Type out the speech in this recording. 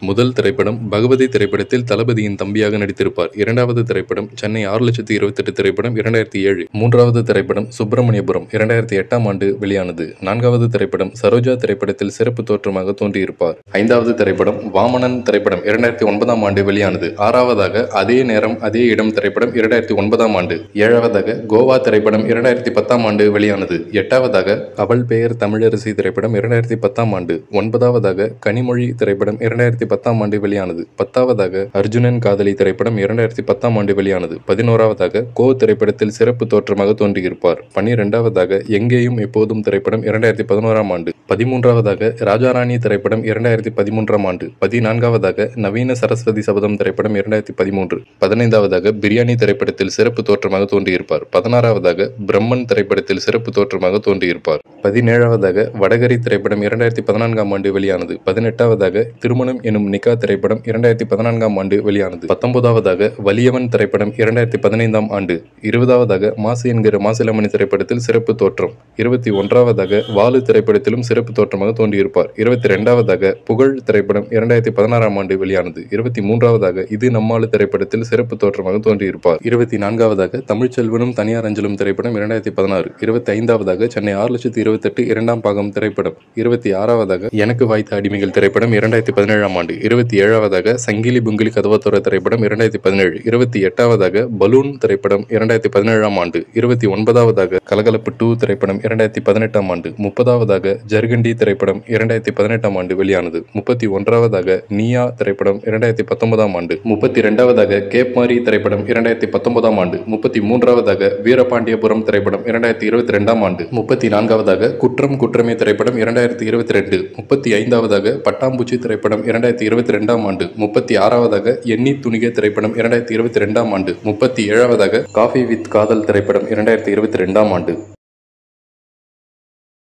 முதல் திரைப்படம் பகவதி திரைப்படத்தில் தளபதியின் தம்பியாக நடித்திருப்பார். இரண்டாவது திரைப்படம் சென்னை 6,28,000 திரைப்படம் 2007. மூன்றாவது திரைப்படம் சுப்பிரமணியபுரம் 2008ஆம் ஆண்டு வெளியானது. நான்காவது திரைப்படம் சரோஜா திரைப்படத்தில் சிறப்பு தோற்றமாக தோன்றியிருப்பார். ஐந்தாவது திரைப்படம் வாமனன் திரைப்படம் 2009ஆம் ஆண்டு வெளியானது. ஆறாவதாக அதே நேரம் அதே இடம் திரைப்படம் 2009ஆம் ஆண்டு. ஏழாவதாக கோவா திரைப்படம் 2010ஆம் ஆண்டு வெளியானது. எட்டாவதாக அவள் பெயர் தமிழரசி திரைப்படம் 2010ஆம் ஆண்டு. ஒன்பதாவதாக கனிமொழி திரைப்படம் 2010ஆம் ஆண்டு வெளியானது. பத்தாவதாக அர்ஜுனன் காதலி திரைப்படம் 2010ஆம் ஆண்டு வெளியானது. 11ஆவதாக கோ திரைப்படத்தில் சிறப்பு தோற்றமாக தோன்றியிருப்பார். 12ஆவதாக எங்கேயும் எப்போதும் திரைப்படம் 2011ஆம் ஆண்டு. 13ஆவதாக ராஜாராணி திரைப்படம் 2013ஆம் ஆண்டு. 14ஆவதாக நவீன சரஸ்வதி சபதம் திரைப்படம் 2013. 15ஆவதாக பிரியாணி திரைப்படத்தில் சிறப்பு தோற்றமாக தோன்றியிருப்பார். 16ஆவதாக பிரம்மன் திரைப்படத்தில் சிறப்பு தோற்றமாக தோன்றியிருப்பார். 17ஆவதாக வடகரி திரைப்படம் 2014ஆம் ஆண்டு வெளியானது. 18ஆவதாக திருமணம் எனும் நிக்கா திரைப்படம் 2014ஆம் ஆண்டு வெளியானது. 19ஆவதாக வலியவன் திரைப்படம் 2015ஆம் ஆண்டு. 20ஆவதாக மாசு என்கிற மாசிலாமணி திரைப்படத்தில் சிறப்பு தோற்றம். 21ஆவதாக வாலு திரைப்படத்திலும் சிறப்பு தோற்றமாக தோன்றியிருப்பார். 22ஆவதாக புகழ் திரைப்படம் 2016ஆம் ஆண்டு வெளியானது. 23ஆவதாக இது நம்மாளு திரைப்படத்தில் சிறப்பு தோற்றமாக தோன்றியிருப்பார். 24ஆவதாக தமிழ்ச்செல்வனும் தனியார் அஞ்சலும் திரைப்படம் 2016. 25ஆவதாக சென்னை 6,28,000 இரண்டாம் பாகம் திரைப்படம். 26ஆவதாக எனக்கு வாய்த்த அடிமைகள் திரைப்படம் 2017ஆம் ஆண்டு. 27ஆவதாக சங்கிலி புங்கிலி கதவத்தோர திரைப்படம் 2017. 28ஆவதாக பலூன் திரைப்படம் 2017ஆம் ஆண்டு. 29ஆவதாக கலகலப்பு 2 திரைப்படம் 2018ஆம் ஆண்டு. 30ஆவதாக ஜர்கண்டி திரைப்படம் 2018ஆம் ஆண்டு வெளியானது. 31ஆவதாக நீயா திரைப்படம் 2019ஆம் ஆண்டு. 32ஆவதாக கேப்மாரி திரைப்படம் 2019ஆம் ஆண்டு. 33ஆவதாக வீரபாண்டியபுரம் திரைப்படம் 2022ஆம் ஆண்டு. 34ஆவதாக குற்றம் குற்றமே திரைப்படம் 2022. 35ஆவதாக பட்டாம்பூச்சி திரைப்படம் 2022ஆம் ஆண்டு. 36ஆவதாக எண்ணி துணிக திரைப்படம் 2022ஆம் ஆண்டு. 37ஆவதாக காஃபி வித் காதல் திரைப்படம் 2022ஆம் ஆண்டு.